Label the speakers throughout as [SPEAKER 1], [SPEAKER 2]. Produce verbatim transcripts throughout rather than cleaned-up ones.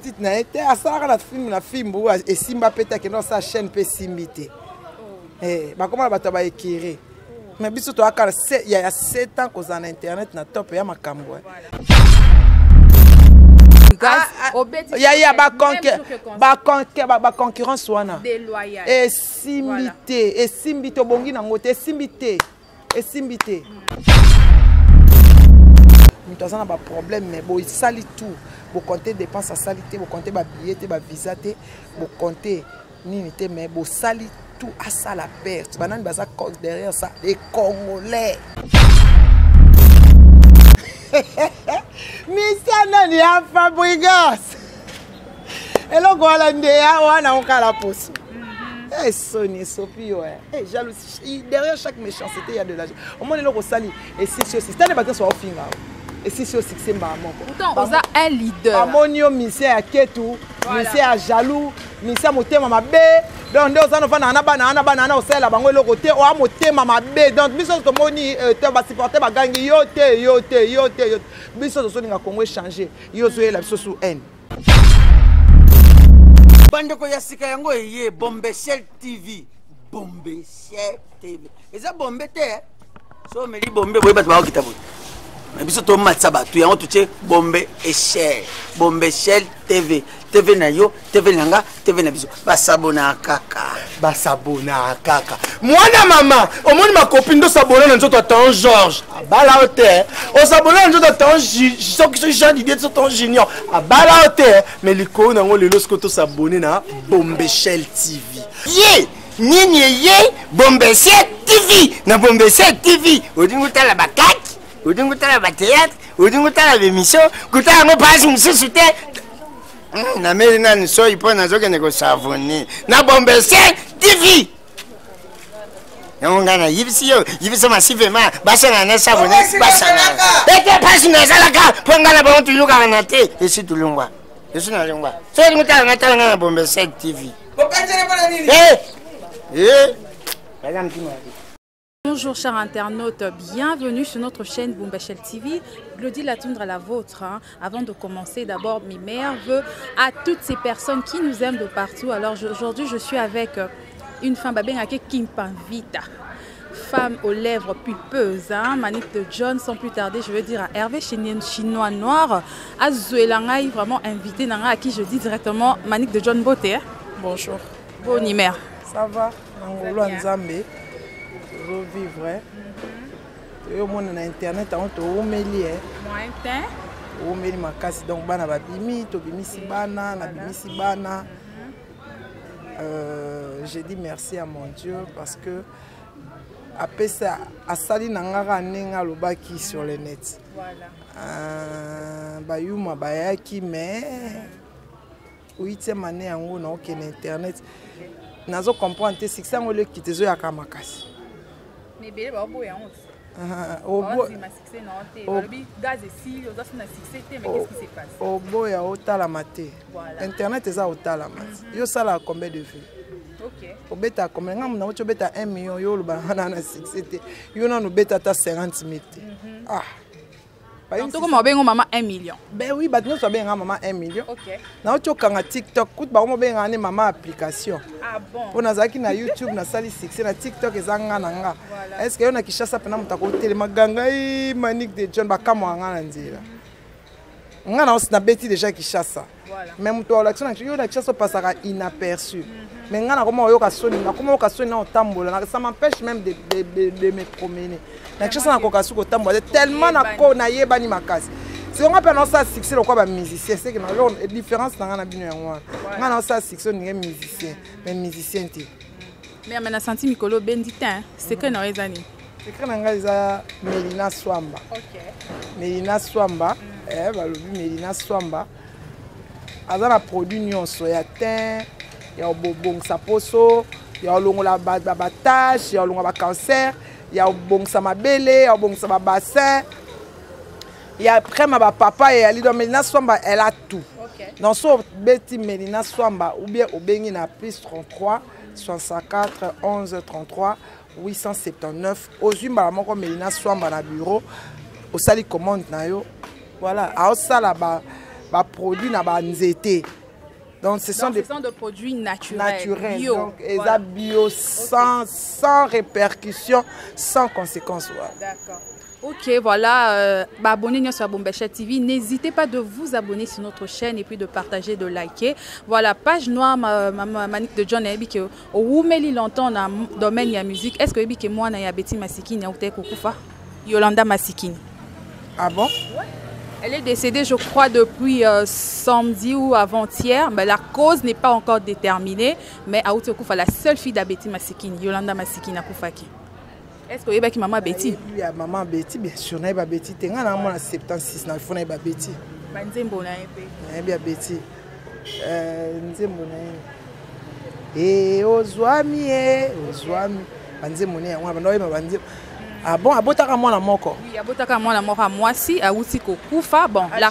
[SPEAKER 1] titre na été à ça la film la film et Simba peta que dans sa chaîne peut simiter. Eh ba comment ba taba écrire. Mais biso to akala il y a sept ans qu'on en internet na top ya makambo. Il y a ba ba concurrence wana.
[SPEAKER 2] Déloyale.
[SPEAKER 1] Et simité et simbité bongi na ngote simbité et simbité. Nous avons un problème, mais bon, il salit tout. Vous comptez dépenses à salité, vous comptez billets, visa, vous comptez n'unité, mais vous salit tout à ça la perte. Banane baza derrière ça, les Congolais. Mission nani a Fabregas. Et là, voilà, on a encore la pose. Eh, Sony, Sophie, ouais. Eh, jalousie. Derrière chaque méchanceté, il y a de l'argent. Au moins, il y a sali. Et si c'est aussi. C'est un débat sur le film. Et si c'est aussi que c'est marrant.
[SPEAKER 2] Pourtant, on a un leader.
[SPEAKER 1] Amonio, monsieur à Ketou, monsieur à jaloux, monsieur à moté mama bé. Donc, deux ans, on va na bana na bana au sel la bango le côté. On a moté mama bé. Donc, monsieur de moni, tu vas supporter ma gang. Yo te, yo te, yo te, yo te. Monsieur de Sony a Congo changé. Yo zoé la chose sous haine.
[SPEAKER 3] Bandeko ya sika yango eye Bombeshell T V. Bombeshell T V. Eza bombe te. So meli bombe boye bato ba okitabo. Mais biso to matsa bato yango tuche Bombeshell. Bombeshell T V. T V na yo, T V nanga, T V na biso. Basabona kaka. Basabona kaka. Mwana mama, omoni ma copine do sabona na nzoto tan Georges. Abala hote. O sabona na nzoto tan Soki Jean Didier so tan Junior. Abala hote. Mais liko na ngo lelo skoto sabone na Bombeshell T V. Ye, nini ye Bombeshell T V. Na Bombeshell T V. Odingu tala bakaki, odingu tala ba théâtre, odingu tala l'émission, kutala ngo pasi mususu te. Na meli na niso ipo na zoke neko savoni. Na Bombeshell T V. Yongana yibisi yo, yibisi masive ma, basa na na savoni, basa na. Ete pasi na zalaka, pongana ba ontu yuka na te, esi tulungwa. Esi na lungwa. So ngutala ngata na Bombeshell T V. Eh. Eh.
[SPEAKER 2] Bonjour chers internautes, bienvenue sur notre chaîne Bombeshell T V. Glody Latundra la vôtre. Hein. Avant de commencer, d'abord mes meilleurs vœux à toutes ces personnes qui nous aiment de partout. Alors aujourd'hui je suis avec une femme babengake Kimpanvita, femme aux lèvres pulpeuses, hein. Manique de John. Sans plus tarder, je veux dire à Hervé Chénien chinois noir, à Zouelangaï, vraiment invité Nanga, à qui je dis directement Manique de John Beauté. Hein.
[SPEAKER 1] Bonjour.
[SPEAKER 2] Bon numéro.
[SPEAKER 1] Ça va? Angolo Nzambe. Vivre. Et au monde na internet on to omeli eh.
[SPEAKER 2] Moyen
[SPEAKER 1] omeli makasi donc bana ba bimi to bimi si bana na bimi si bana. Euh j'ai dit merci à mon Dieu parce que après ça asali nangara nenga lobaki sur le net.
[SPEAKER 2] Voilà.
[SPEAKER 1] Euh ba yuma ba yaki mais huitième année yango na aucun internet. Nazo comprendre te succès ngolo kitezo ya kamakasi.
[SPEAKER 2] Mais bien, bah, bon,
[SPEAKER 1] ah, au bout,
[SPEAKER 2] gaz et si, mais qu'est-ce qui se passe?
[SPEAKER 1] Au bout, il y a autant la maté. Internet est autant la maté. Yo ça là combien de vues?
[SPEAKER 2] Ok.
[SPEAKER 1] Au bêta combien? On a au bêta un million, yo le banana succès. Yo non au bêta ta cinquante mille. Ah.
[SPEAKER 2] Donc comment ben maman un million?
[SPEAKER 1] Ben oui, bah nous sommes bien maman un million.
[SPEAKER 2] Ok.
[SPEAKER 1] Na auto kanga TikTok, coûte bah on bien ane maman application.
[SPEAKER 2] Ah bon.
[SPEAKER 1] On a zaki na YouTube na sali succès na TikTok ezanga nanga. Est-ce que on a kishasa pena mutako tele maganga i Manique de John ba kamo anga na nzira. On a aussi na beti déjà kishasa.
[SPEAKER 2] Voilà.
[SPEAKER 1] Même toi l'action yo na kishasa passera inaperçu. Mais ngana comment yo ka soni na comment ka soni na otambola ça m'empêche même de de de, de me promener. Na kishasa na koka suko tambola tellement na ko na yebani makasi. Si on appelle ça succès le quoi ba musicien c'est que na la différence na ngana bino yango. Ngana ça succès ni musicien mais musicien ti.
[SPEAKER 2] Mais amena senti mikolo benditin c'est que na ezani.
[SPEAKER 1] C'est que na ngaza Melina Swamba.
[SPEAKER 2] OK.
[SPEAKER 1] Melina Swamba eh ba lobi Melina Swamba. Azana produit nyonso ya tin ya bobong sa poso ya longola ba batage ya longola ba cancer ya bong sa mabele ya bong sa bassin ya crème ba papa et ali donc Melina Swamba elle a tout.
[SPEAKER 2] OK.
[SPEAKER 1] Dans so beti Melina Swamba ou bien obengi na plus trente-trois soixante-quatre onze trente-trois huit cent soixante-dix-neuf ozumba moko Melina Swamba na bureau au sali commande na yo voilà a osala ba ba produit na ba nzete. Donc ce sont
[SPEAKER 2] Donc,
[SPEAKER 1] des
[SPEAKER 2] ce sont des produits naturels,
[SPEAKER 1] naturels.
[SPEAKER 2] bio.
[SPEAKER 1] Donc ils
[SPEAKER 2] Voilà.
[SPEAKER 1] ont bio sans okay. sans répercussion, sans conséquences. Voilà.
[SPEAKER 2] D'accord. Ok, voilà, euh, bah, abonnez-vous sur Bombechel T V. N'hésitez pas de vous abonner sur notre chaîne et puis de partager, de liker. Voilà, page noire, ma, ma, ma manique de John Ebi que au Woumeli longtemps dans le domaine de la musique. Est-ce que Ebi que moi, na Betty Masikini, na outé Kokufa, Yolanda Masikini.
[SPEAKER 1] Ah bon?
[SPEAKER 2] Ouais. Elle est décédée, je crois, depuis euh, samedi ou avant-hier. Mais la cause n'est pas encore déterminée. Mais à outé Kokufa, la seule fille d'Abeti Masikini, Yolanda Masikini, a Koufaki. Est-ce que vous avez maman Betty?
[SPEAKER 1] Oui, maman Betty, bien sûr, na Betty. T'es en a soixante-seize, na il faut na Betty.
[SPEAKER 2] Banzembo na épée.
[SPEAKER 1] Na bien Betty. Euh, nzembo na. Eh, ozwami eh, ozwami. Banzembo na ngwa banoye banzembo. Ah bon, abotaka mwana moko.
[SPEAKER 2] Oui, abotaka mwana moko à Mwasi, à outi ko kufa. Bon, là.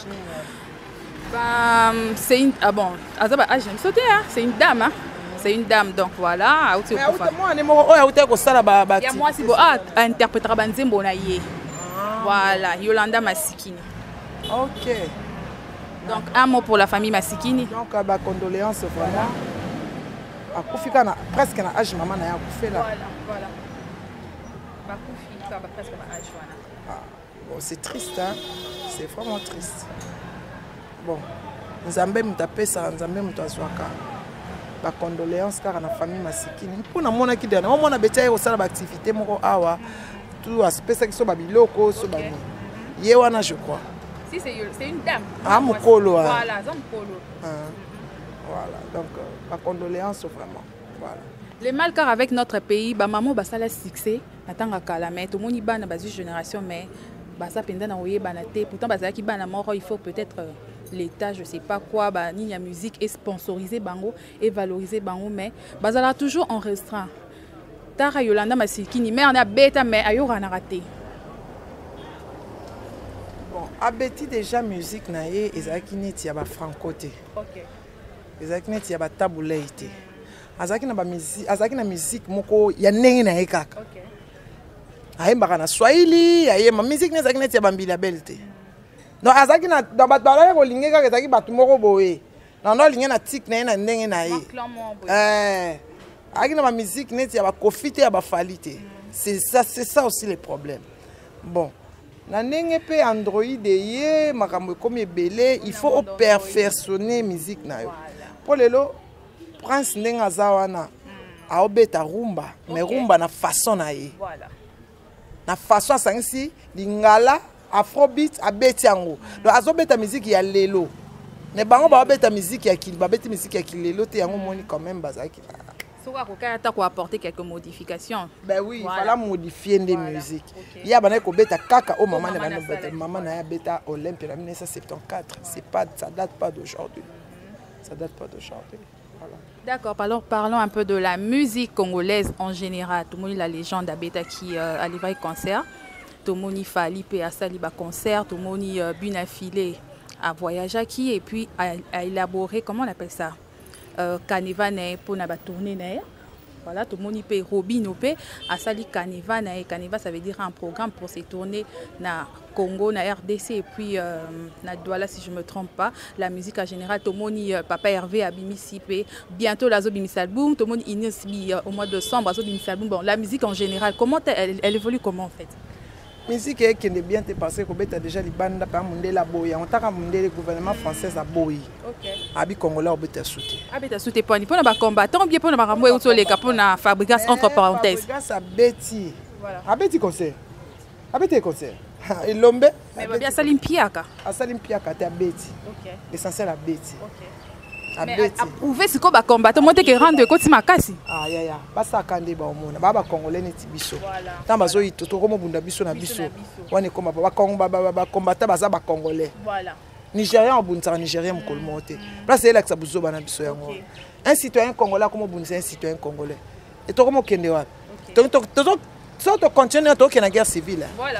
[SPEAKER 2] Bah, c'est une ah bon, azaba ah j'aime sauter hein, c'est une dame hein. C'est une dame, donc voilà.
[SPEAKER 1] Mais moi, je suis
[SPEAKER 2] moi, si vous interprétera Banzembo na ye. Voilà, Yolanda Masikini.
[SPEAKER 1] Ok.
[SPEAKER 2] Donc, un mot pour la famille Masikini.
[SPEAKER 1] Donc, bah, condoléances vraiment. À Koufika, presque à âge maman na ya Koufé là.
[SPEAKER 2] Voilà, voilà. Bah, Koufika, bah, presque à âge voilà.
[SPEAKER 1] Bon, c'est triste, hein. C'est vraiment triste. Bon, nous avons même tapé ça, nous avons même tapé ba condoléances car na famille Masikini mpona mona ki dana mona betia ko sala ba activité moko awa tout aspect ça qui so ba biloko so ba ye wana je crois
[SPEAKER 2] si c'est c'est une dame
[SPEAKER 1] ah mukolo
[SPEAKER 2] voilà zam mukolo
[SPEAKER 1] voilà donc ba condoléances vraiment voilà
[SPEAKER 2] les mal car avec notre pays ba maman ba sala succès natanga kala mais tout moni bana ba génération mais ba ça penda na oye bana te pourtant ba ki bana moko il faut peut-être l'État, je ne sais pas quoi, bah, ni la musique est sponsorisée bango et valorisée bango, mais bah, ça toujours en restreint. Tara Yolanda Masikini, mais on a bêta, mais ayo on a raté.
[SPEAKER 1] Bon, abeti déjà musique naie, ezaki neti ya ba francoté.
[SPEAKER 2] OK.
[SPEAKER 1] Ezaki neti ya ba tabuleité. Azaki na ba musique, azaki na musique moko ya ndenge na ye kaka.
[SPEAKER 2] OK.
[SPEAKER 1] Ayembaka na Swahili, ayemba musique nezaki neti ya ba mbila belte. Non, azaki na dans ba balaya ko linge ka ezaki batu moko boye. Non non linge na tik na na ndenge na ye. Eh, azaki na ba musique neti ya ba kofite ya ba falite. C'est ça c'est ça aussi le problème. Bon, na ndenge pe Android ye makambo comme ebele, il faut perfectionner musique na yo. Pour lelo Prince ndenge azawana a obeta rumba, mais rumba na façon na ye.
[SPEAKER 2] Voilà.
[SPEAKER 1] Na façon sangisi lingala Afrobeat abeti yango. Donc azobeta musique ya lelo. Ne bango ba obeta musique ya kili, ba beti musique ya kili lelo te yango moni quand même bazaki.
[SPEAKER 2] Soka ko kata ko apporter quelques modifications.
[SPEAKER 1] Ben oui, il fallait modifier des musiques. Il y a bana ko beta kaka au maman na bana beta maman na ya beta Olympe en mille neuf cent soixante-quatorze. C'est pas ça date pas d'aujourd'hui. Ça date pas d'aujourd'hui. Voilà.
[SPEAKER 2] D'accord, parlons, parlons un peu de la musique congolaise en général. Tout le monde la légende d'Abeta qui euh, a livré concert. Tomoni Fali pe a sali ba concert, Tomoni euh, Buna Filé a voyagé qui et puis a, a élaboré comment on appelle ça euh, Caneva ne pour na ba tourner na. Voilà, Tomoni pe Robino pe a sali Caneva na. Caneva ça veut dire un programme pour se tourner na Congo, na R D C et puis euh, na Douala si je me trompe pas. La musique en général, Tomoni euh, Papa Hervé a bimisi pe bientôt la zo bimisi album, Tomoni Inès bi euh, au mois de décembre zo bimisi album. Bon, la musique en général, comment elle, elle évolue comment en fait?
[SPEAKER 1] Musique est qui est bien parce que tu as déjà les bandes par la boya. On t'a ramené le gouvernement français à boy.
[SPEAKER 2] OK.
[SPEAKER 1] Abi Congolais au bête soutien.
[SPEAKER 2] Abi ta soutien pour ni pour na combattant bien pour na ramouer autour les capons na fabrication entre parenthèses.
[SPEAKER 1] Fabrication à Betty.
[SPEAKER 2] Voilà.
[SPEAKER 1] À Betty concert. À Betty concert. Et l'ombe.
[SPEAKER 2] Mais bien Salimpiaka.
[SPEAKER 1] À Salimpiaka t'es à Betty.
[SPEAKER 2] OK.
[SPEAKER 1] L'essentiel à Betty.
[SPEAKER 2] OK.
[SPEAKER 1] Mais
[SPEAKER 2] prouver ce qu'on va combattre monter que rendre côté makasi.
[SPEAKER 1] Ah ya ya basa kande ba omona ba ba congolais neti biso tant bazo ito to komo bunda biso na biso wane koma ba kongo ba ba combattre baza ba congolais
[SPEAKER 2] voilà
[SPEAKER 1] nigérien obunza nigérien mokolo moté place ela ka buzo bana biso yango un citoyen congolais comme bunza un citoyen congolais et to komo kende wa to to to so to continuer to ke na guerre civile
[SPEAKER 2] voilà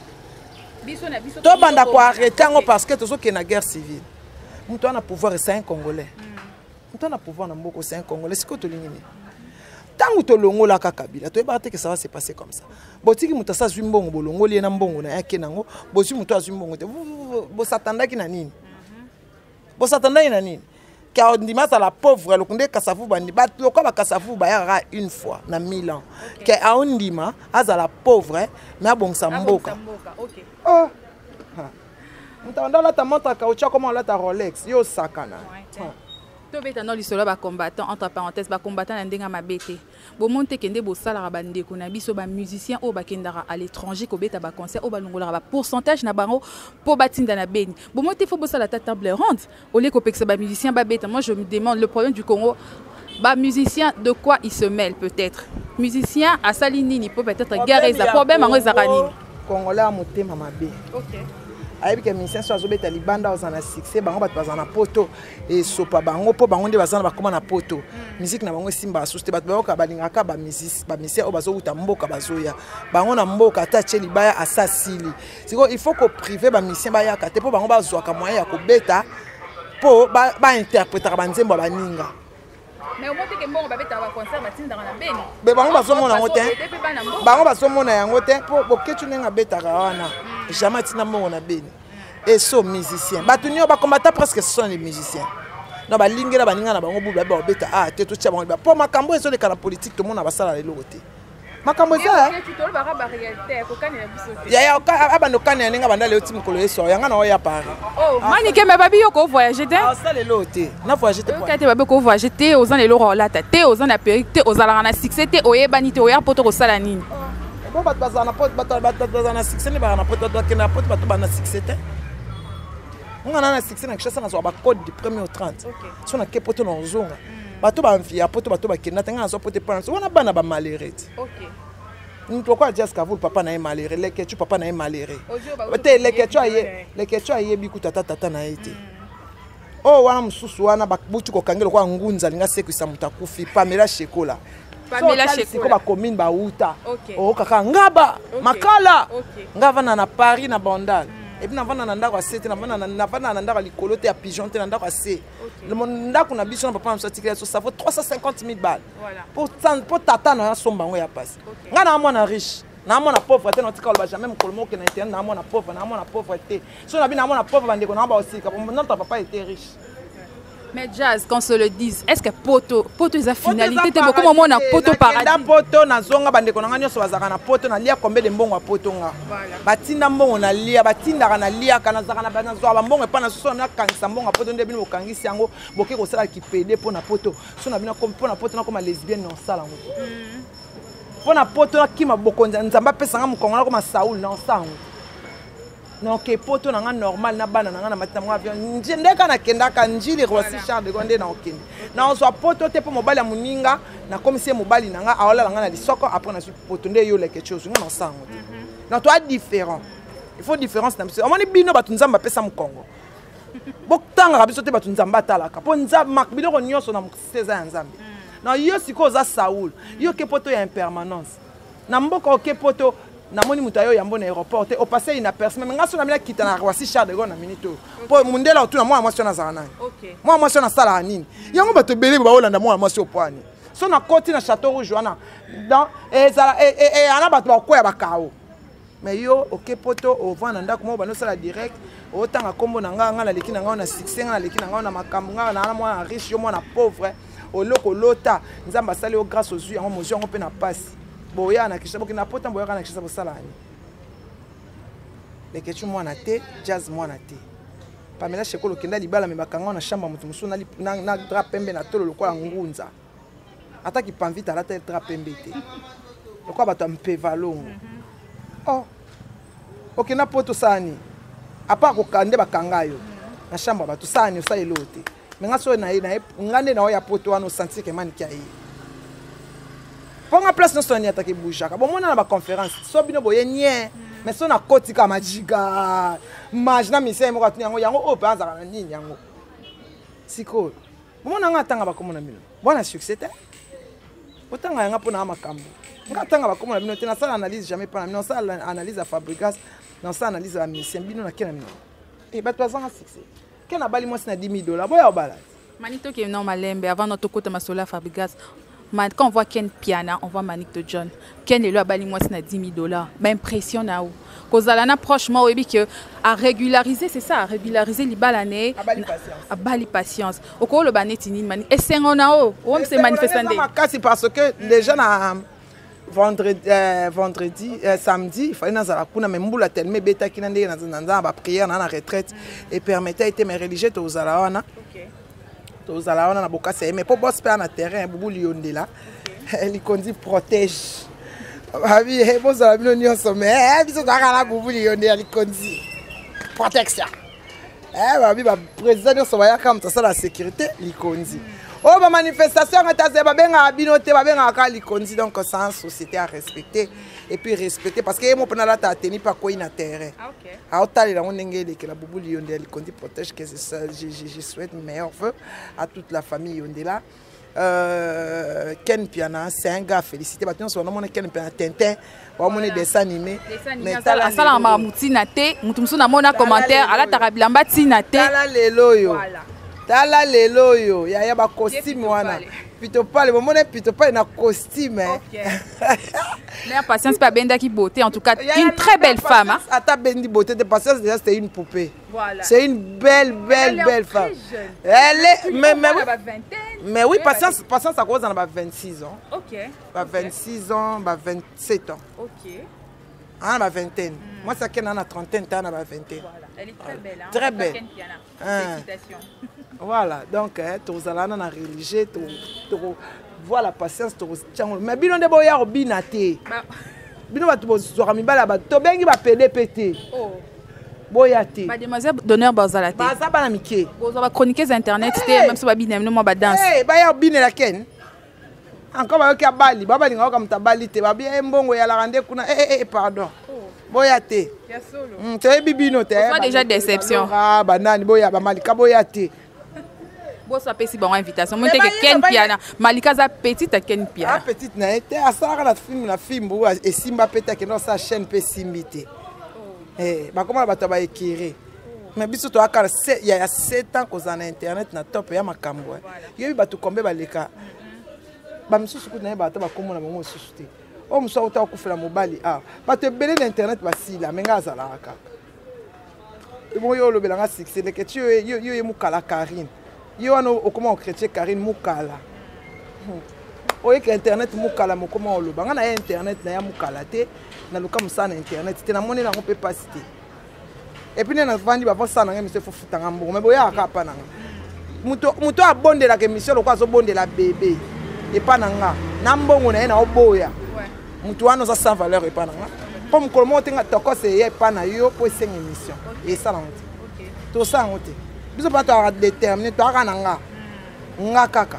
[SPEAKER 2] biso na biso
[SPEAKER 1] to banda ko arrêter ngo parce que to so ke na guerre civile. Nous avons pouvoir c'est un Congolais. Nous avons pouvoir na mboko c'est un Congolais. C'est quoi to lingini? Tant que to longo la kakabila, to ebate que ça va se passer comme ça. Botiki mutasa zumbongo bolongo li na mbongo na yake nango, bosi muto azumbongo te. Bo satanda ki na nini? bosatanda ina nini car ndima ça la pauvre le kunde kasafu bandi ba lokwa ba kasafu ba ya une fois na mille ans que a ndima aza la pauvre mais abongsa mboka
[SPEAKER 2] OK
[SPEAKER 1] oh mtanda la ta montre kaucha comment la ta Rolex yo sakana
[SPEAKER 2] to beta no lisolo ba combattant entre parenthèses ba combattant na ndenga mabete bo monte kende bo sala ba ndeko na biso ba musicien o ba kendara à l'étranger ko beta ba concert o ba longola ba pourcentage na bango po batinda na beni bo monte fo bo sala ta table ronde au lieu ko peksa ba musicien ba beta moi je me demande le problème du Congo ba musicien de quoi il se mêle peut-être musicien à salinini peut peut-être guerre za problème en zaranini
[SPEAKER 1] congolais a motema mabe
[SPEAKER 2] OK
[SPEAKER 1] ayebi ke musicien so azobeta libanda ozana succès bango bato bazana poto et sopa bango po bango nde bazana bakoma na poto musique na bango simba asuste bato bayoka balingaka ba musicien ba musicien o bazokuta mboka bazoya bango na mboka ta che libaya asasili siko il faut ko privé ba musicien ba yaka te po bango bazwaka moyen ya kobeta po ba ba interpréter ba nzembo ba ninga
[SPEAKER 2] mais au moins que mbongo ba beta ba concert batinda na beni
[SPEAKER 1] be bango bazomona ngote bango bazomona yango te po boketu nenga beta wana jamais tina mbongo na beni et so musicien batunio ba combattant presque ce sont les musiciens na ba lingela ba ninga na bango bu ba ba beta ah te to tia bango po makambo ezo le kala politique to mona basala le lokote makambo za ya ya abando kana ninga banda le tim kolo eso yanga na oya Paris
[SPEAKER 2] oh mani ke me babi yo ko voyager te
[SPEAKER 1] ah ça le loté na voyager te
[SPEAKER 2] ka te babi ko voyager te aux les loro la ta te aux na Amérique te aux ala na succès te oyebani te oya poto ko sala nini
[SPEAKER 1] bon bato bazana poto bato bazana succès ne ba na poto bato na poto bato bana succès te on a na succès na kishasa na zo ba code du premier au trente so na ke poto na zonga bato ba mfia poto bato ba kina tanga na zo poto pana so wana bana ba malheureux
[SPEAKER 2] OK
[SPEAKER 1] nous pourquoi dire que papa na malheureux les que tu papa na malheureux te les que tu aye les que tu aye biku tata tata na été oh wana mususu wana ba butu ko kangelo kwa ngunza linga sekwisa mutakufi Pamela Shekola Pamela Shekola ko ba commune ba uta oh kaka ngaba makala ngava na na Paris na Bandal et puis navana na ndako asete navana na navana na ndako likolo te ya pigeon te na ndako ase le ndako na biso na papa na sorti so ça vaut trois cent cinquante mille balles pour pour tata na somba ngo ya passe nga na mwana riche na mwana pauvre te na tika ba jamais mkolmo ke na internet na mwana pauvre na mwana pauvre te so na bi na mwana pauvre bandeko na ba aussi ka notre papa était riche.
[SPEAKER 2] Mais Jazz, qu'on se le dise, est-ce que poto, poto est la finalité? C'est beaucoup moment na poto paradis.
[SPEAKER 1] Na poto na zonga bandeko na nyo so bazaka na poto na lia combien de mbongo poto nga. Batinda mbongo na lia, batinda na lia kana zaka na bana zo mbongo pa na so na kanisa mbongo poto nde bino okangisi yango boke ko sala ki pede po na poto. So na bino comme po na poto na comme lesbienne na sala ngo. Po na poto na kima bokonza nzamba pesa nga mukongo na comme Saoul na sango. Non que poto nanga normal na bana nanga na matita mwa avion njende kana kenda ka njili Roissy Charles de Gaulle na okende na on soit poto te po mobali ya muninga na commissaire mobali nanga aola nanga na lisoko après na poto nde yo quelque chose nga na sango na toi différent il faut différence na biso amoni bino batu nzamba pesa mu Congo bokutanga biso te batu nzamba talaka po nzamba makbilo ko nyoso na mseza ya nzambe na yo siko za Saoul yo ke poto ya impermanence na mboka ke poto na moni mutayo yambo na aéroport au passé inaperçu mais ngaso na mina kita na Roissy Charles de Gaulle na minute po mundela otuna mwa mwasi na zana
[SPEAKER 2] OK
[SPEAKER 1] mwa mwasi na sala nini yango bato belé ba olanda mwa mwasi opwani so na koti na Château Rouge wana dans et ça et et ana bato ba koya ba kao mais yo OK poto au vendre ndako mo bano sala direct otanga kombo na nga nga na leki na nga na succès nga na leki na nga na makambo nga na mwa riche yo mwa na pauvre oloko lota nzamba sali o grâce aux yeux yango mozo yango pe na passe boya na kisha boki na pota boya na kisha bosala ni les questions moi na te Jazz moi na te Pamela Shekola kenda libala me bakanga na shamba mutu musu na na drap pembe na tolo lokola ngunza ataki panvita la tel drap pembe te lokola bato ampe valongo oh OK na poto sani apa ko kande bakanga yo na shamba bato sani sa elote me ngaso na na ngande na ya poto wana sentir que man kia yi ponga place no soni atake bouchaka bon mona na ba conférence so bino boye nie mais so na koti ka majiga imagine mise mo katuni yango yango o panza na nini yango siko mona nga tanga ba komona bino bona succès te otanga yanga pona makambo nga tanga ba komona bino te na sala analyse jamais pas na bino sala analyse à Fabregas na sala analyse à mission bino na kena bino e ba twazanga succès kena bali mo sina dix mille dollars boya obala
[SPEAKER 2] manito ke non malembe avant notre côté masola Fabregas quand on voit Ken Piana, on voit Manic de John. Ken est là, bali moi c'est dix mille dollars. Ben impression na ou. Cause alana prochement oui que à régulariser c'est ça, à régulariser les balané.
[SPEAKER 1] À bali patience.
[SPEAKER 2] À bali patience. Au quoi le banetini mani. Et c'est on a ou. On se manifester.
[SPEAKER 1] C'est parce que les gens à vendredi, euh, vendredi, euh, samedi, il fallait dans la kuna mais mboula tellement bêta qui n'andé dans dans ba prière dans la retraite et permettait été mes religieux aux alawana. Aux alawana na boka c'est mais pour boss pas na terrain boubou lionde là. Elle conduit protège. Babi e boss la million sommet. Eh biso daka la boubou lionde elle conduit protection. Eh babi ba président so ya comme ça la sécurité li conduit. Oh, ma manifestation, c'est ba binoté, ba benga ka likondi donc c'est une société à respecter et puis respecter parce que mon penala ta tenu pas quoi in terrain. Ah OK. Ah otali la ngengele que la boubou lionde likondi protège que ça je je souhaite meilleurs vœux à toute la famille yondela. Euh Ken Piana, c'est un gars félicité ba tonso na mona Ken Piana Tintin, ba mona dessin animé.
[SPEAKER 2] Mais ça ça ma mutina te, mutu musu na mona commentaire ala tarabilamba tina te.
[SPEAKER 1] Tala lelo yo. Voilà. Tala lelo yo ya ya ba costume wana Pito Pale bon mon Pito Pale na costume
[SPEAKER 2] OK. Mais patience pas benda qui beauté en tout cas une très belle femme hein.
[SPEAKER 1] Ata bendi beauté de patience déjà c'était une poupée.
[SPEAKER 2] Voilà.
[SPEAKER 1] C'est une belle belle belle femme. Elle est mais mais mais oui patience patience à cause on a vingt-six ans.
[SPEAKER 2] OK.
[SPEAKER 1] Ba vingt-six ans, ba vingt-sept ans.
[SPEAKER 2] OK.
[SPEAKER 1] Ah ma vingtaine. Moi ça qu'elle a trentaine, t'as na ba vingtaine.
[SPEAKER 2] Voilà, elle est très belle hein.
[SPEAKER 1] Très belle.
[SPEAKER 2] Félicitations.
[SPEAKER 1] Voilà, donc, tu as la religion, tu vois la patience, tu mais bino de boya robinate. Bino ba tu bozoa mibala ba to bengi ba P D P T. Oh. Boyate.
[SPEAKER 2] Mademoiselle d'honneur bazalate.
[SPEAKER 1] Baza bana mike.
[SPEAKER 2] Bozo ba chroniquer internet, c'était même so ba binem no mo ba danse.
[SPEAKER 1] Eh, ba ya bine la ken. Encore ba yoka bali, ba bali ngao comme ta bali te ba bien mbongo ya la rande kuna eh eh pardon. Boyate. Ya solo. Mm, tu es bibino te.
[SPEAKER 2] Soit déjà déception.
[SPEAKER 1] Ah banani boya ba malika boyate.
[SPEAKER 2] Bon ça pesi bon invitation moi que Ken Piana Malika za petite à Ken Piana
[SPEAKER 1] ah petite na été à ça la film la film et Simba peta que dans sa chaîne peut simiter eh ba comment ba to ba écrire mais biso to akala il y a sept ans qu'on a internet na top ya makambo yo ba to kombe ba leka ba misusu ku na ba to ba komona mo susu te o muso uta ku fela mobali ah ba te belé l'internet ba sila menga za la kaka e bon yo lo belanga succès le que tu yo yo mukala Karine yo ano okoma chrétien Karine mukala oye que internet mukala mokoma oloba nga na internet na ya mukala te na luka musa na internet te na moni na on peut pas citer et puis na vandi ba vosa na ngemise fo futanga mbongo mais boya ka pa nanga muto muto abondela ke mission lokwa zo bondela bébé et pas nanga na mbongo na na oboya muto wana za sans valeur et pas nanga comme ko mo tenga toko se ye pa na yo po senga mission et ça la OK to ça ngote biso ba to déterminer to aka nanga nga kaka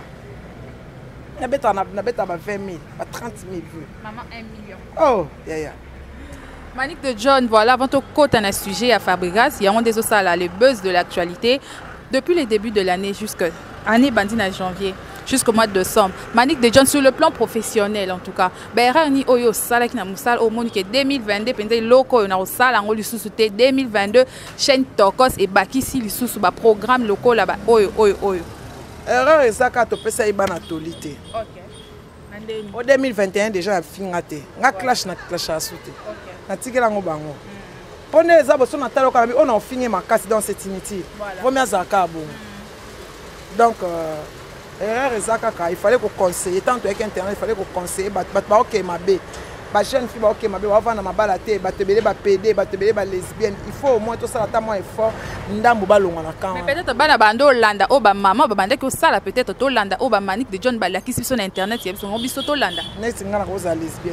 [SPEAKER 1] na beta na beta ba vingt mille ba trente mille vues
[SPEAKER 2] maman un million
[SPEAKER 1] oh ya ya
[SPEAKER 2] Manic de John voilà avant tout côté un sujet à Fabregas il y a des ça là les buzz de l'actualité depuis les débuts de l'année jusqu'à année bandine à janvier jusqu'au mois de décembre. Manic de John sur le plan professionnel en tout cas. Berani oyo sala ki na musal au monde que deux mille vingt-deux pendant loko na sala ngo lisusu te deux mille vingt-deux chaîne Tokos et bakisi lisusu ba programme loko là ba oyo oyo oyo.
[SPEAKER 1] Erreur ezaka to pesa ibana tolité.
[SPEAKER 2] OK. Mandeni.
[SPEAKER 1] Au deux mille vingt et un déjà fingate. Nga clash na clash asute. OK. Na tikela ngo bango. Pone ezabo so na talo kana bi on a fini makasi dans cette unité. Vaut mieux zaka bon. Donc euh, erreur ezaka il fallait qu'on conseiller tant avec internet il fallait qu'on conseiller bat bat OK mabe ba jeune fille ba OK mabe va vendre mabala te ba te belé ba P D ba te belé ba lesbienne il faut au moins tout ça ta moins effort ndambu ba longa na kan
[SPEAKER 2] mais peut-être bana bando landa o ba maman ba bande que ça là peut-être to landa o ba Manic de John ba la qui sur internet il y a son biso to landa
[SPEAKER 1] next ngana ko za lesbienne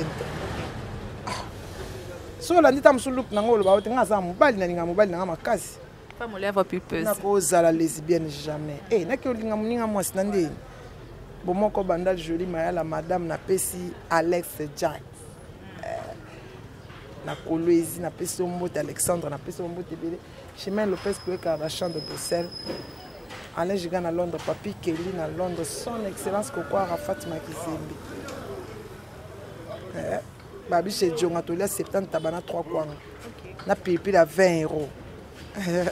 [SPEAKER 1] so landi tam su look na ngolo ba otenga za mobali na linga mobali na makasi
[SPEAKER 2] pas mon lèvre pulpeuse
[SPEAKER 1] na ko za la lesbienne jamais eh na ki olinga muninga mwasi nande bomoko banda joli maya la madame na pesi Alex Jack na Kolwezi na pesi mbote Alexandre na pesi mbote belé chemin Lopez Kweka la chambre de Bruxelles Alain Giga na Londres Papi Kelly na Londres son excellence Kokwara Fatima Kizembe eh babi chez Djonga tolia septembre tabana trois kwanga na pipi la vingt euros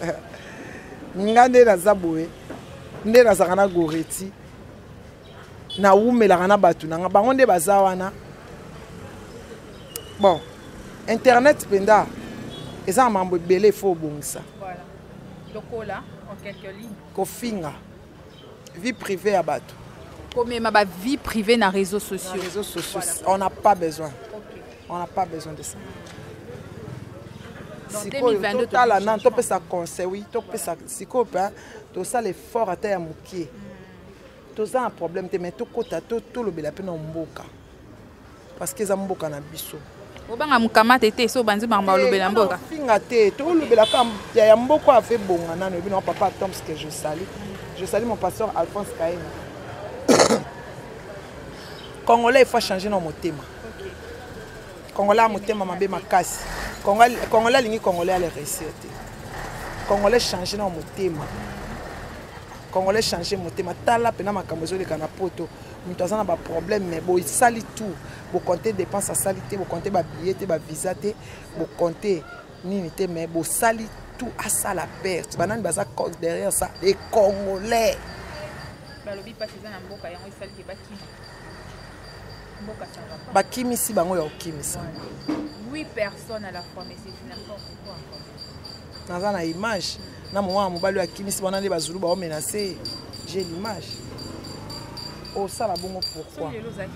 [SPEAKER 1] ngande na zaboué nde na zakana goreti na wumelaka na bato nanga bango nde baza wana. Bon, internet penda eza mambo ebele fo obongisa.
[SPEAKER 2] Voilà. Lokola en quelques lignes.
[SPEAKER 1] Kofinga vie privée ya bato.
[SPEAKER 2] Comme ma vie privée na réseaux sociaux.
[SPEAKER 1] Les réseaux sociaux,
[SPEAKER 2] Voilà.
[SPEAKER 1] on n'a pas besoin.
[SPEAKER 2] Okay.
[SPEAKER 1] On n'a pas besoin de ça.
[SPEAKER 2] Dans
[SPEAKER 1] Si
[SPEAKER 2] deux mille vingt-deux,
[SPEAKER 1] total anan to pesa conseil oui, to pesa siko pa to ça l'effort ata ya mukie. To ça un problème te mais to kota to to lobela pe na mboka. Parce que za mboka na biso.
[SPEAKER 2] Obanga mukamata te so banzi ba lobela mboka.
[SPEAKER 1] Finga te to lobela ka ya mboka a fait bonga nano bino papa Tom ce que je salue. Je salue mon pasteur Alphonse Kaina. Congolais il faut changer nos motema. Congolais motema mabe makasi. Congolais Congolais lingi Congolais aller réussir. Congolais changer nos motema. Congolais changer motema tala pena makambo zo le kana poto. Mutu azana ba problème mais bo sali tout. Bo compter dépenses à salité, bo compter ba billet te ba visa te, bo compter nini te mais bo sali tout à ça la perte. Banane baza derrière ça les Congolais.
[SPEAKER 2] Balobi pas chez un mboka yango sali ke baki.
[SPEAKER 1] Bakimisi bango ya okimisa.
[SPEAKER 2] huit personnes à la fois mais c'est n'importe quoi.
[SPEAKER 1] Dans une image, na moment mobali ya kimisi bana nde bazulu ba menacer, j'ai l'image. Oh ça la bongo pourquoi?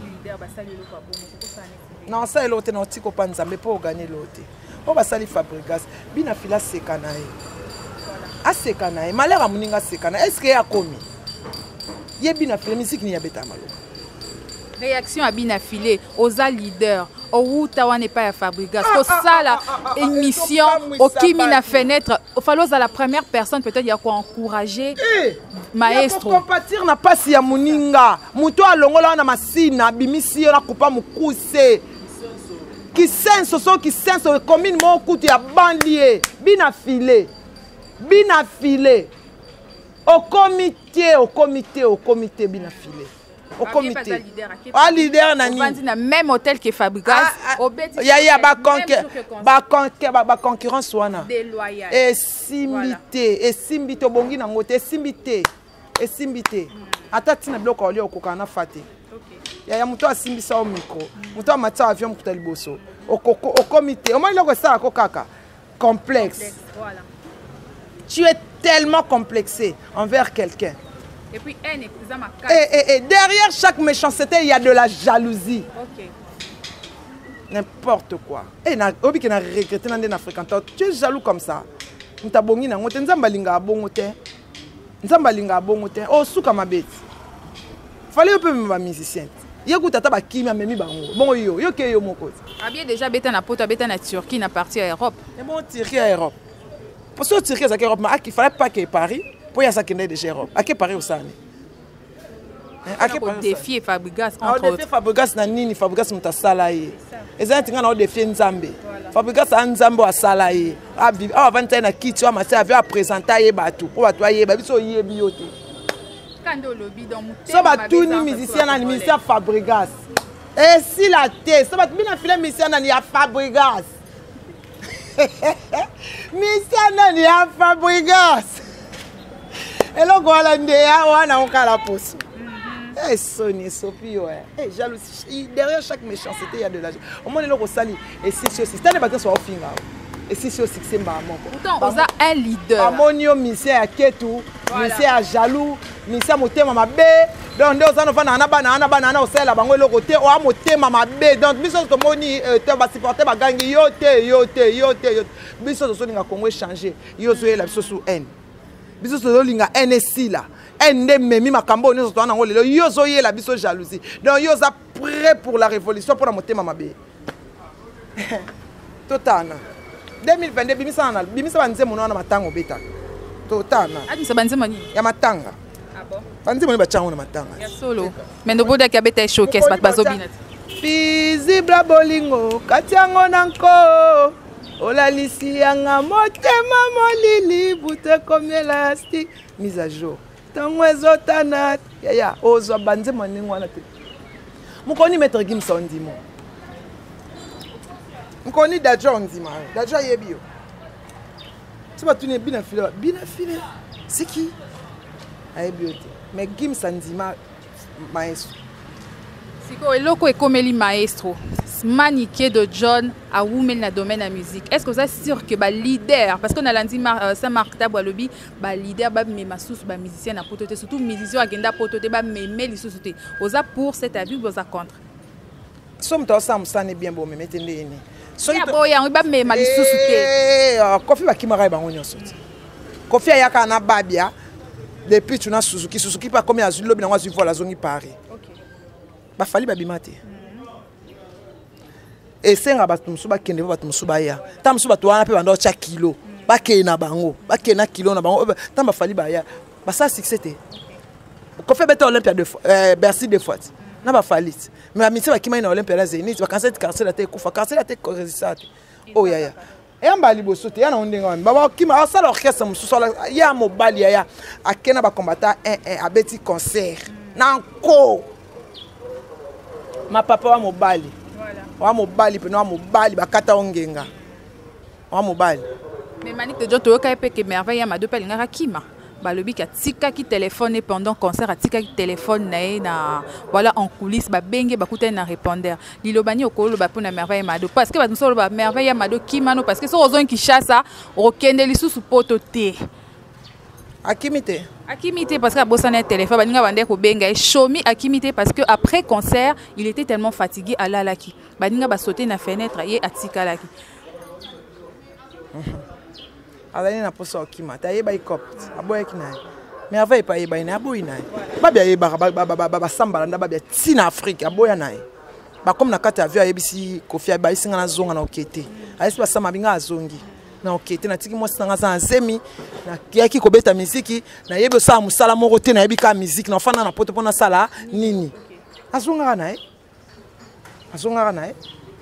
[SPEAKER 1] Non ça l'autre na otiko pa nzambe pour gagner l'autre. O basali Fabregas, bina fila sekana e. A sekana e, malera muninga sekana. Est-ce que ya komi? Yebina fila musique ni ya beta malo.
[SPEAKER 2] Réaction à Binafilé, aux leaders, au Outawa n'est pas à Fabregas. Pour ça, la émission, au qui mina fenêtre, au falloir à la première personne, peut-être il y a quoi encourager. Maestro.
[SPEAKER 1] Compatir n'a pas si ya muninga. Muto alongola na masina, bimisi na kupa mukuse. Qui senso so qui senso commune mo kutu ya banlier. Binafilé. Binafilé. Au comité, au comité, au comité Binafilé. Au comité. Ah, leader nani.
[SPEAKER 2] On va même hôtel que Fabregas.
[SPEAKER 1] Il y a ba ba concurrence wana.
[SPEAKER 2] Déloyal.
[SPEAKER 1] Et simbité, et simbité bongi na ngote, et simbité, et simbité. Atati na bloc oli okokana fate. Ya ya muto asimbisa au micro. Muto amata avion kuta liboso. Au comité. Au moins il ça ko kaka. Complexe.
[SPEAKER 2] Voilà.
[SPEAKER 1] Tu es tellement complexé envers quelqu'un.
[SPEAKER 2] Et puis, un examen.
[SPEAKER 1] Et, et, et derrière chaque méchanceté, il y a de la jalousie.
[SPEAKER 2] Ok.
[SPEAKER 1] N'importe quoi. Et obi qui n'a regretté dans des fréquentants, tu es jaloux comme ça. Nta bongi na ngote nzamba linga bongote. Nzamba linga bongote. Oh suka mabeti. Fallait un peu me musicien. Yego tata ba kimi amemi bango. Bon yo, yo ke yo moko.
[SPEAKER 2] Abie déjà beta na poto beta na Turquie na partie à Europe.
[SPEAKER 1] Et bon Turquie à Europe. Pour ce Turquie à Europe, mais il fallait pas que Paris pour y a ça qui n'est déjà Europe. À quel Paris au Sani?
[SPEAKER 2] À quel défi Fabregas entre
[SPEAKER 1] autres. Défi Fabregas na nini Fabregas muta salaye. Eza tinga na défi Nzambe. Fabregas a Nzambe a salaye. A bi a vingt na kiti a masa avait à présenter ye batu. Pour batu ye ba biso ye biote.
[SPEAKER 2] Kando lobi dans muté.
[SPEAKER 1] So ba tuni musicien na musicien Fabregas. Et si la tête, so ba bina filé musicien na ya Fabregas. Musicien na ya Fabregas. Et là voilà ndea wana okala poso. Eh, Sony, Sophie, ouais. Eh, jalousie. Derrière chaque méchanceté, il y a de la jalousie. Au moins, il y a le sali. Et si c'est aussi. C'est un bâtiment sur le finger. Et si c'est aussi, c'est maman.
[SPEAKER 2] Pourtant, on a un leader.
[SPEAKER 1] Amonio, monsieur à Ketou, monsieur à jaloux, monsieur à moté, maman B. Donc, deux ans, on a un banana, un banana, on sait la banque, le côté, on a moté, maman B. Donc, monsieur, comme on dit, tu vas supporter ma gang, yote, yote, yote, yote. Monsieur, on a Congo changé. Yote, la chose sous N. Monsieur, on a N S I là. Ennemi makambo nous on a le yozo yé la biso jalousie donc yoza prêt pour la révolution pour la monter mama bé totana deux mille vingt-deux bimisa na bimisa banze mono na matango beta totana
[SPEAKER 2] ah ça banze mani
[SPEAKER 1] ya matanga
[SPEAKER 2] ah bon
[SPEAKER 1] banze mono ba chango na matanga
[SPEAKER 2] ya solo mais no boda ka beta showcase bat bazobina
[SPEAKER 1] visible bolingo katiango nanko olalisi yanga motema molili bute comme élastique mise à jour tango ezotana ya ya ozwa banze maningo wana te mukoni maître Gimsa ndimo mukoni dajo ndima dajo yebio tu vas tourner bien filé bien filé c'est qui ay biote mais Gimsa ndima maestro
[SPEAKER 2] Siko eloko ekomeli maestro. Maniqué de John a women na domaine la musique. Est-ce que vous êtes sûr que ba leader parce qu'on a lundi Saint-Marc Taboualobi ba leader ba me masous ba musicien na pototé surtout musicien agenda pototé ba me me lisouté. Oza pour cet avis ou oza contre?
[SPEAKER 1] Somme to sam sane bien bon me metende ni.
[SPEAKER 2] So ya boya on ba me malisouté.
[SPEAKER 1] Eh Kofi ba kimara ba ngonyo soti. Kofi ayaka na babia depuis tu na Suzuki Suzuki pas comme ya zulobi na ngwa zu vola zongi Paris. OK. Ba fali ba bimate. Et c'est un bateau musuba kende bateau musuba ya ta musuba to wana pe bando cha kilo ba ke na bango ba ke na kilo na bango ta ba fali ba ya ba ça succès te ko fait beto Olympia de euh Bercy de fois na ba fali mais amitié ba kima na Olympia la Zénith ba cancer cancer la te kufa cancer la te resistate oh ya ya e amba liboso te ya na ondenga ba ba kima ça l'orchestre mususa ya mobali ya akena ba combattant un un abeti concert na ko ma papa wa mobali wa mobali pe no mobali bakata ongenga wa mobali
[SPEAKER 2] mais Manique de John to ka pe ke merveille ma deux pelinga kima balobi ka tika ki téléphone pendant concert tika ki téléphone na na voilà en coulisses ba benge ba kuta na répondeur lilobani okolo ba pona merveille ma deux parce que ba nsolo ba merveille ma deux kimano parce que so ozon ki chassa okende lisusu poto te
[SPEAKER 1] akimité
[SPEAKER 2] Akimité parce que Bossana téléphone baninga bande ko benga shomi akimité parce que après concert il était tellement fatigué à la laki baninga ba sauter na fenêtre ye atika laki
[SPEAKER 1] alani na poso okima ta yeba ikopte aboya kina merveille pa yeba ina aboyi na babia yeba ba ba ba samba nda babia tina Afrique aboya na ba comme na kata avion yebisi Kofi ba isinga na zonga na okete ayesi ba samba binga azongi na okete na tiki mwasi nga za nzemi na kiaki kobeta muziki na yebe sa musala moko te na yebika muziki na fana na poto pona sala nini azonga na e azonga na e.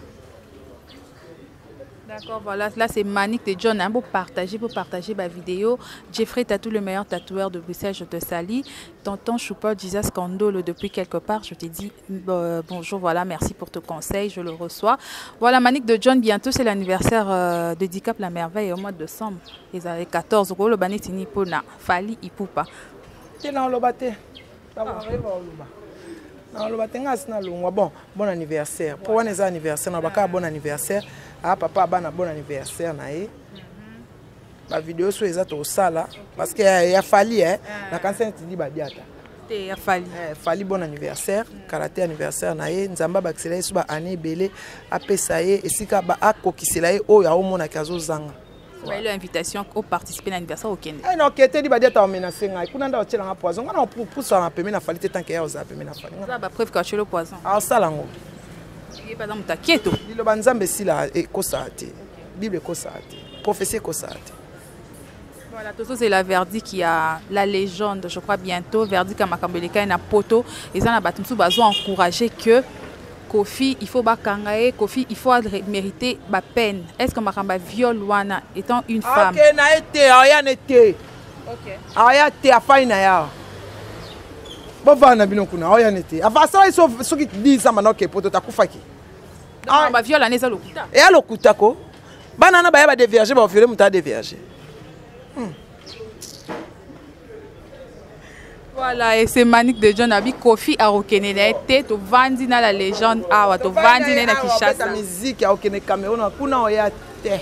[SPEAKER 2] D'accord, voilà, là c'est Manique de John, hein, pour partager, pour partager ma vidéo. Jeffrey Tatou, le meilleur tatoueur de Bruxelles, je te salue. Tonton Choupa, Jesus Scandolo, depuis quelque part, je te dis euh, bonjour, voilà, merci pour ton conseil, je le reçois. Voilà, Manique de John, bientôt c'est l'anniversaire euh, de Dicap La Merveille au mois de décembre. Ils avaient quatorze euros, le bané tini pona, Fali Ipupa.
[SPEAKER 1] T'es dans le bâté. Bon, bon anniversaire. Pour un anniversaire, on va bon anniversaire. Ah papa bana bon anniversaire na e. La vidéo sur les autres sala parce que il a fallu hein. La cancer dit ba diata.
[SPEAKER 2] Il a fallu.
[SPEAKER 1] Eh fallu bon anniversaire, karaté anniversaire na e nzamba ba xela suba année belé apesa e esika ba akokisela e o ya omona kazo zanga.
[SPEAKER 2] Ouais, l'invitation au participer à l'anniversaire au Kenya.
[SPEAKER 1] Eh non, kete di ba diata o menacer ngai. Kuna nda otela nga poison. Ngana pour pour ça na peme na fallu te tant que ya oza peme na fallu.
[SPEAKER 2] Ça ba preuve que tu le poison.
[SPEAKER 1] Ah sala ngo.
[SPEAKER 2] Par exemple, ta quête.
[SPEAKER 1] Dilo banzambe si la e kosate. Bible kosate. Prophétie kosate.
[SPEAKER 2] Voilà, tout ça c'est la Verdi qui a la légende, je crois bientôt Verdi Kamakambeleka na poto et ça na batumsu bazo encourager que Kofi il faut bakangae Kofi il faut mériter ba peine. Est-ce que Makamba viol wana étant une femme?
[SPEAKER 1] OK, na été rien été. OK. Aya té afai na ya. Bovana binokuna oya nete afasa iso soki di sama na ke poto takufaki
[SPEAKER 2] donc ba viola neza lokuta
[SPEAKER 1] e alokuta ko bana na ba ya ba dévierger ba violer muta dévierger.
[SPEAKER 2] Voilà, et c'est Manique de John Abi Kofi a reconnu été to vandi na la légende awa to vandi na Kinshasa
[SPEAKER 1] la musique a reconnu Cameroun kuna oya te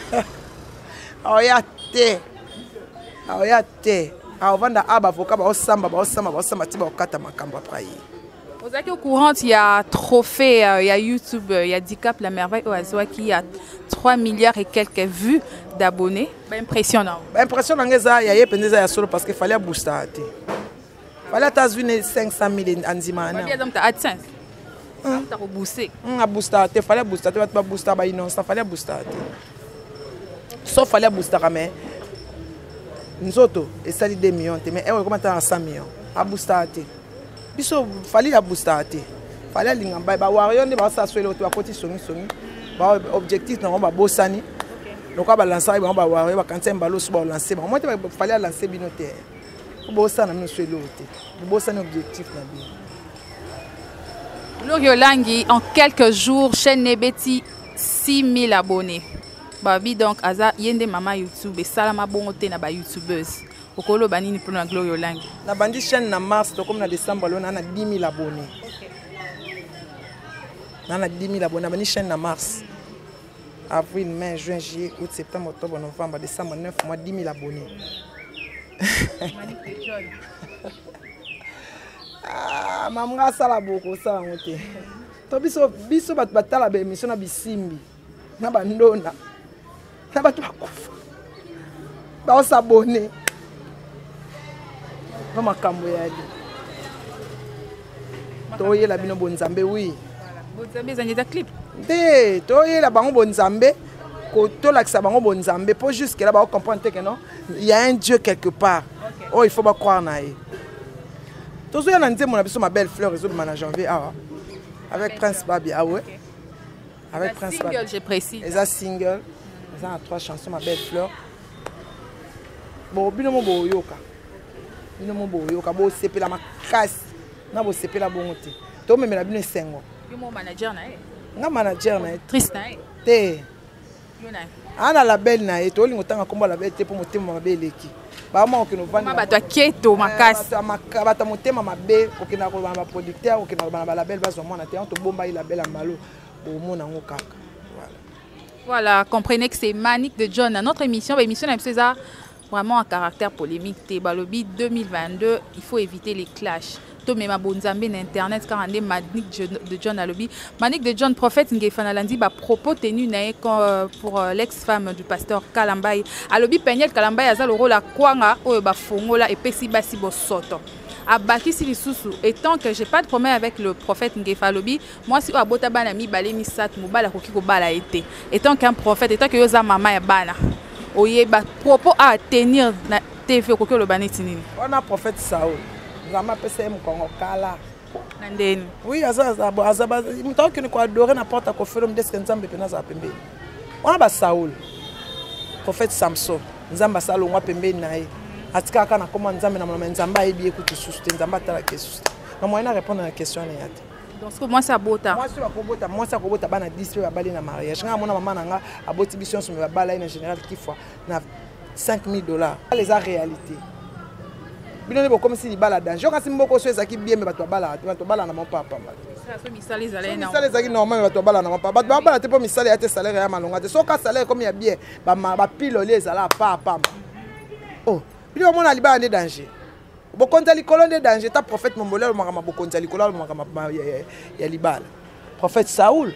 [SPEAKER 1] oya te oya te. Ah, on va avocat, on samba, on samba, on samba, on kata makambo après.
[SPEAKER 2] Vous êtes au courant, il y a trophée, il y a YouTube, il y a Dicap La Merveille au Azoa qui a trois milliards et quelques vues d'abonnés. Impressionnant.
[SPEAKER 1] Impressionnant, il y a pendeza solo parce qu'il fallait booster. Il fallait t'azuiner cinq cent mille anzimana.
[SPEAKER 2] Il y a donc AdSense. Tu as boosté.
[SPEAKER 1] On a boosté, il fallait booster, tu vas pas booster, bah non, ça fallait booster. Sauf fallait booster mais Nzoto, et ça dit deux millions, mais elle comment à cent millions. À boostate. Biso, fallait à boostate. Fallait l'ingamba, bah warrior ne va s'assurer l'autre à côté songi songi. Bah objectif non va bossani. Donc on va lancer, on va warrior, va quand c'est un ballon sur lancer. Moi il fallait lancer binoté. Bossana nous sur l'autre. Bossani objectif na bien.
[SPEAKER 2] Gloriolangi en quelques jours chaîne Nebeti six mille abonnés. Babi donc aza yende mama YouTube et salama bongote na ba youtubeuse okolo banini pour na Gloriolangi
[SPEAKER 1] na bandi chaîne na mars to comme na décembre on a dix mille abonnés. na dix mille abonnés bani chaîne na mars avril mai juin juillet août septembre octobre novembre décembre neuf mois dix mille abonnés. Ah, maman sala boko sala ngote. To biso biso bat batala be émission na bisimbi. Na bandona. Na batu bakufa. Ba s'abonner. Ba makambo ya di. To yela bino bonzambe oui.
[SPEAKER 2] Voilà. Bonzambe za nyeta clip.
[SPEAKER 1] Té, to yela bango bonzambe. Ko to lakisa bango bonzambe pour jusque là ba comprendre que non, il y a un Dieu quelque part. Okay. Oh, il faut pas croire na ye. Tout ça, on a ma belle fleur réseau de janvier ah, avec Prince Babi. Ah ouais. Okay. Avec Prince
[SPEAKER 2] single,
[SPEAKER 1] Babi.
[SPEAKER 2] Je précise.
[SPEAKER 1] Et ça single. Ils ont trois chansons, ma belle fleur. Bon, binomo bo yoka. Binomo bo yoka. Bo sepe la ma casse. Na bo sepe la bonté. To me la bino sengo.
[SPEAKER 2] Yo mon manager na e.
[SPEAKER 1] Nga manager na e.
[SPEAKER 2] Triste na e.
[SPEAKER 1] Te.
[SPEAKER 2] Yo na.
[SPEAKER 1] Ana la belle na e. To lingo tanga komba la belle te pour motema ma belle ki. Ba mo ke no vandi
[SPEAKER 2] ba to keto makasi
[SPEAKER 1] ba ta motema mabe o ke na ko ba producteur o ke na ba la belle bazo mona te on to bomba la belle mbalo o mona ngo kaka voilà.
[SPEAKER 2] Voilà, comprenez que c'est Manic de John à notre émission l'émission de César vraiment un caractère polémique té balobi deux mille vingt-deux il faut éviter les clashs. Mais ma bonzambe na internet quand on est Manic de John à lobby Manic de John prophète ngefana landi ba propos tenu na pour l'ex-femme du pasteur Kalambay à lobby Peniel Kalambay aza le rôle à kwanga oyo ba fongola et pesi basi bosoto abaki si lisusu étant que j'ai pas de problème avec le prophète ngefa lobby moi si abota bana mi balé mi sat mobala koki ko bala été étant qu'un prophète étant que yoza mama ya bana oye ba propos à tenir na T V koki lo baneti nini
[SPEAKER 1] on a prophète Saoul. Zama pesa mu kongo kala.
[SPEAKER 2] Nandeni.
[SPEAKER 1] Oui, azaza azaba mutao que ko adorer na porte ko faire de nzambe pena za pembe. On a ba Saoul. Prophète Samson, nzamba salo ngwa pembe na ye. Atika kana koma nzambe na mama nzamba ebi ekutu suste nzamba tala ke suste. Na moyen répondre à la question na yate.
[SPEAKER 2] Donc ce que moi ça bota.
[SPEAKER 1] Moi ça ko bota, moi ça ko bota bana dix ba bali na mariage. Nga mona mama nanga aboti bision so me ba bala en général qui fois na cinq mille dollars. Les a réalité. Bino comme si bala danger quand si mboko so ezaki bien me bato bala bato bala na mon papa
[SPEAKER 2] ça so misali zalé na
[SPEAKER 1] misali ezaki normal bato bala na mon papa bato bala te po misali ate salaire ya malonga te so ka salaire comme ya bien ba ba pilole ezala papa oh bino mona libala ne danger bokonza likolo de danger ta prophète mombolelo makama bokonza likolo makama ya libala prophète Saoul.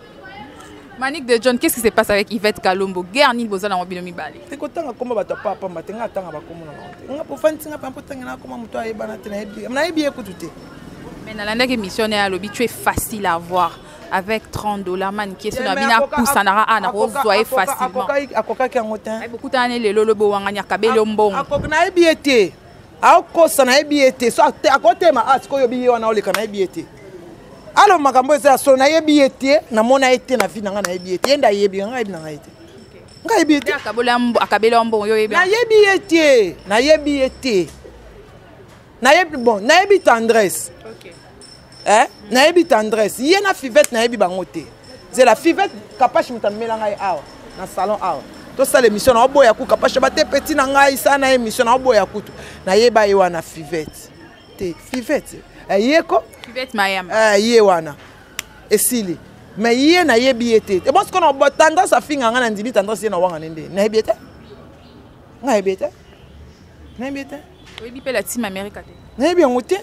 [SPEAKER 2] Manic de John, qu'est-ce qui se passe avec Yvette Kalombo? Guerre ni bozala ngobino mibale.
[SPEAKER 1] Te kotanga komba bato papa matenga tanga bakomo na ngate. Nga pofanti nga pampo tanga na koma muto ayebana te na ebi. Na ebi ekutu te.
[SPEAKER 2] Mais na landa ke missionné à lobby tu es facile à voir avec trente dollars man qui est sur la bina pousanara ana rozoyer facilement.
[SPEAKER 1] Akoka ki ngotin.
[SPEAKER 2] Ay beaucoup tane le lolo bo wanganya kabelo mbongo.
[SPEAKER 1] Akoka na ebi ete. Akosa na ebi ete. So akote ma asko yo bi wana ole kana ebi ete. Alors makambo eza so na yebi ete na mona ete na vie na yebi ete enda yebi nga yebi na ete nga yebi ete
[SPEAKER 2] akabola mbo akabela mbo yo yebi
[SPEAKER 1] na yebi ete na yebi ete na yebi bon na yebi tendresse OK eh na yebi tendresse ye na fivette na yebi bangote c'est la fivette kapashi mutamela ngai awa na salon awa to sala émission na oboya ku kapashi bate petit na ngai sana émission na oboya kutu na yeba ye wana fivette te fivette yeko
[SPEAKER 2] Fivette Mayam
[SPEAKER 1] eh yé wana esili mais yé na yebi ete et bon ce qu'on a tendance à finga ngana ndibi tendance na wanga nende na yebi ete na yebi ete na yebi ete
[SPEAKER 2] oui bi pe la team America te
[SPEAKER 1] na yebi ngote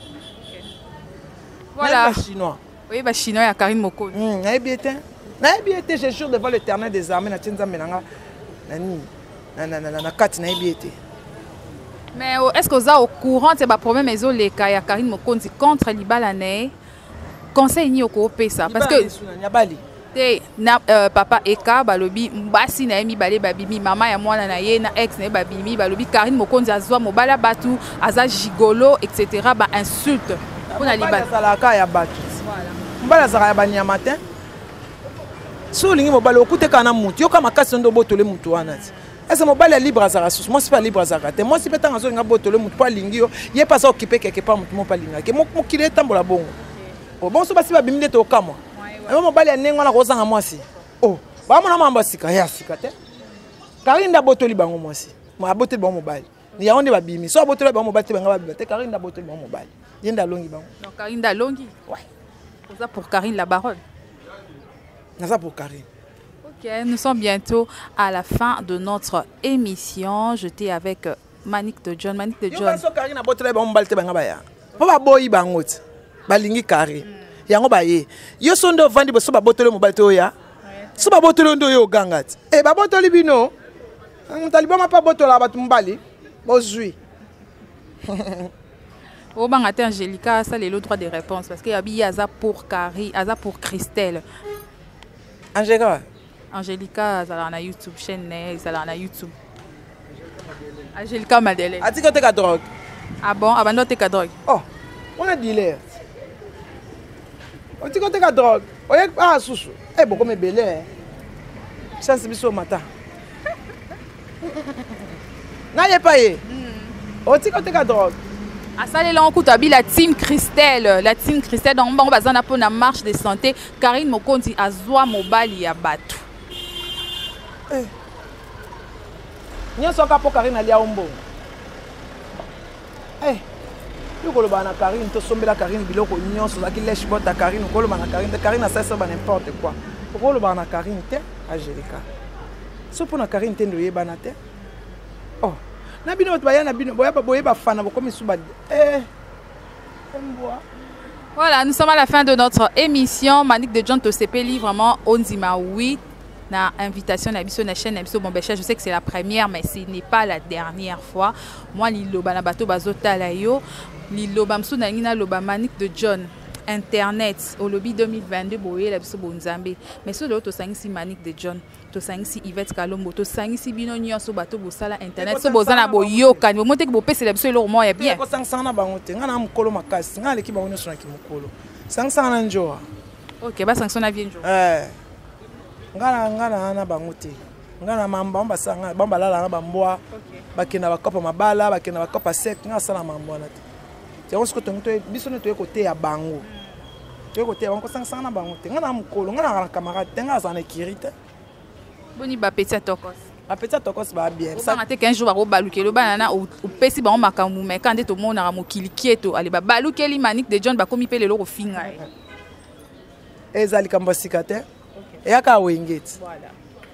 [SPEAKER 2] voilà
[SPEAKER 1] chinois
[SPEAKER 2] oui ba chinois ya Karine Mokozi
[SPEAKER 1] na yebi ete na yebi ete je jure devant l'Éternel des armées na tinza menanga nani na na na na kati na yebi ete.
[SPEAKER 2] Mais est-ce que vous êtes au courant de problème mais les cas ya Karine Mokonzi contre Libalane conseil ni au coopé ça parce que na papa Eka balobi mbasi na emi balé babimi mama ya mwana na ye na ex na babimi balobi Karine Mokonzi azwa mobala batu aza gigolo etc ba insulte pour na Libalane
[SPEAKER 1] ça la ya batu voilà mbala za ya banya matin so lingi mobala okute kana mutu yo kama kasi ndo botole mutu wana. Est-ce que mon bal est libre à Zarasus? Moi, c'est pas libre à Zarate. Moi, si je suis en train de botole, je pas lingio. Il est pas occupé quelque part, je ne pas lingio. Moi, je suis en train de bon. Bon, c'est pas si je suis en train de mon bal est né dans la rose en moi. Oh, bah, mon amant va s'y cacher. Karine da botoli bango moi aussi. Moi, botoli bango mobile. Il y a on est bimi. Soit botoli bango mobile, tu vas bibliothèque. Karine da botoli bango mobile. Il y a da longi bango.
[SPEAKER 2] Donc Karine da longi.
[SPEAKER 1] Ouais.
[SPEAKER 2] Pour ça pour Karine la baronne.
[SPEAKER 1] naza pour Karine.
[SPEAKER 2] Ok, nous sommes bientôt à la fin de notre émission. J'étais avec Manick de John. Manick de John.
[SPEAKER 1] Yo Karine a botelé ba mbalte banga ba ya. Po ba boyi bangot. Ba lingi Karine. Yango ba ye. Yo sondo vandi bo so ba botelé mbalte oya. So ba botelé ndo yo gangati. Eh ba botelé bino. Mutaliba ma pa botola ba tumbali. Bozui.
[SPEAKER 2] Au bangaté Angélica, ça c'est le droit de réponse parce qu'il y a bien Aza pour Carrie, Aza pour Christelle.
[SPEAKER 1] Angélica.
[SPEAKER 2] Angélica, ça a YouTube chaîne, ça a YouTube. Angélica Madeleine.
[SPEAKER 1] A-t-il que tu as drogue?
[SPEAKER 2] Ah bon, avant de te drogue.
[SPEAKER 1] Oh, on a dealer. A-t-il que tu as drogue? On est pas sous. Eh bon, comme belé. Ça c'est biso matin. N'ayez pas yé. A-t-il que tu as drogue?
[SPEAKER 2] À ça, les gens qui la team Christelle, la team Christelle, dans le bazar pour la marche de santé, Karine Mokondi a zoa mobile ya batu.
[SPEAKER 1] Eh. Nyo soka po Karine ali a ombo. Eh. Yo kolo bana Karine to sombela Karine biloko nyonso za ki lèche bota Karine kolo bana Karine Karine ça ça ba n'importe quoi. Kolo bana Karine te Angélica. So pour na Karine te ndoye bana te. Oh. Na bino baya na bino boya boya ba fana bokomi suba. Eh.
[SPEAKER 2] Voilà, nous sommes à la fin de notre émission. Manick de John Tosepeli vraiment Onzima oui. Na invitation na biso na chaîne na biso Bombechel, je sais que c'est la première mais ce n'est pas la dernière fois. Moi liloba na bato bazotala yo, liloba msu na ngina loba Manick de John internet au lobby deux mille vingt-deux boye la biso bonzambe. Mais so to sangisi Manick de John, to sangisi Yvette Kalombo, to sangisi bino nyonso bato bosala internet, so bozana boyoka, bo monte ke bo pese la biso lo mo ya bien.
[SPEAKER 1] Ko sangsana bangote, ngana mukolo makasi, ngana leki bango nyonso na kimukolo. Sangsana njoa.
[SPEAKER 2] OK, ba sangsana bien njoa.
[SPEAKER 1] Eh. Ngana ngana na bangote. Ngana mamba mbasanga, bamba lala na bambwa. Bakena bakopa mabala, bakena bakopa sec, ngana sala mambwa na te. C'est on se côté biso ne to côté ya bango. To côté bango sangsana bangote. Ngana mukolo, ngana na camarade, ngana za na kirite.
[SPEAKER 2] Boni ba petit tokos.
[SPEAKER 1] Ba petit tokos ba bien.
[SPEAKER 2] Ça na te quinze jours ba balukelo ba na o pesi ba makamu me quand to mona ra mokili kieto ali ba balukeli Manick de John ba komi pe lelo ko finga.
[SPEAKER 1] Ezali kambasika te. Et à Kawingit.
[SPEAKER 2] Voilà.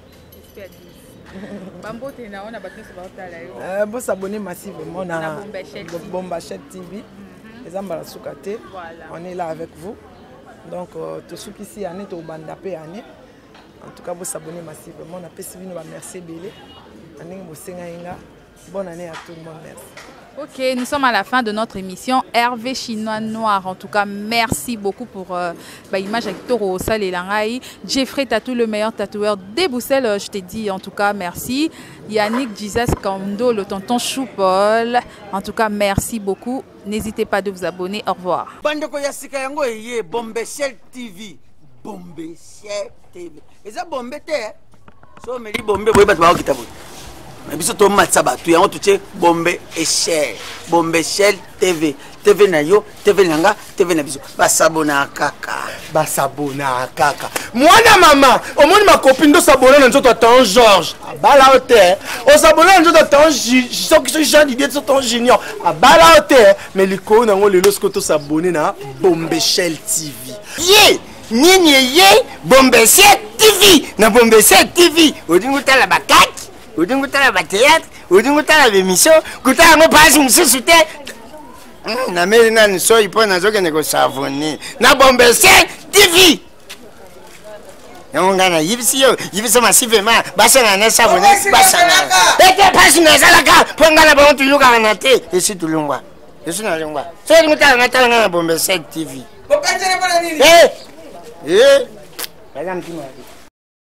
[SPEAKER 2] Bambote na ona bakisi ba otala yo.
[SPEAKER 1] Euh bo s'abonner massivement na
[SPEAKER 2] Bombechel
[SPEAKER 1] T V. Les ambala soukate. On est là avec vous. Donc tout ce qui ici année to banda pe année. En tout cas vous s'abonner massivement. On a pesi bino ba merci belé. Aningi bo senga inga. Bonne année à tout le monde. Merci.
[SPEAKER 2] Ok, nous sommes à la fin de notre émission. Hervé Chinois Noir, en tout cas, merci beaucoup pour euh, bah, l'image avec Toro Sal et Langai. Jeffrey Tatou, le meilleur tatoueur des Bousselles, je t'ai dit en tout cas merci. Yannick Jesus Kando, le tonton Choupol, en tout cas merci beaucoup. N'hésitez pas de vous abonner. Au revoir.
[SPEAKER 3] Bandeko Yassika Yango Eye, Bombechel T V. Bombechel T V. Et ça, Bombete, so me dit Bombe, vous avez pas de mais biso to matsa batu yango tuche Bombe Echel Bombechel T V T V na yo T V nanga T V na biso basabona kaka basabona kaka mwana mama omoni ma copine do sabona na nzoto ton Georges abala hotel o sabona na nzoto ton soki Jean Didier to ton Junior abala hotel mais liko na ngo lelo sko to sabone na Bombechel T V ye nini ye Bombechel T V na Bombechel T V odingo tala bakaki odingo tala ba théâtre odingo tala l'émission kutala ngo pasi mususu te na meli na nso ipo na zoke ne ko savonner na Bombechel T V yango ngana yibisi yo yibisi massive ma basana na savonner basana ete pasi na zalaka pongala ba ontu yuka na te esi tulungwa esi na lungwa so odingo tala na tala na Bombechel T V bokatele bana nini eh eh bala mtima